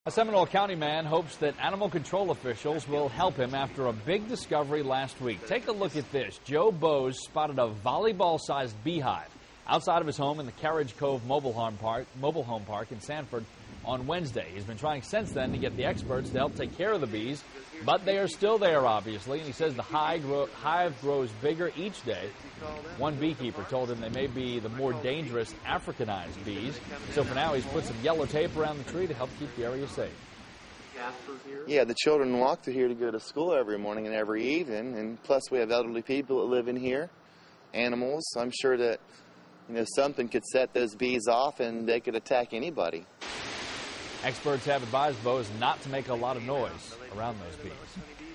A Seminole County man hopes that animal control officials will help him after a big discovery last week. Take a look at this. Joe Bose spotted a volleyball-sized beehive outside of his home in the Carriage Cove mobile home park in Sanford on Wednesday. He's been trying since then to get the experts to help take care of the bees, but they are still there, obviously, and he says the hive grows bigger each day. One beekeeper told him they may be the more dangerous Africanized bees, so for now he's put some yellow tape around the tree to help keep the area safe. Yeah, the children walk through here to go to school every morning and every evening, and plus we have elderly people that live in here, animals. I'm sure that, something could set those bees off and they could attack anybody. Experts have advised Bose not to make a lot of noise around those bees.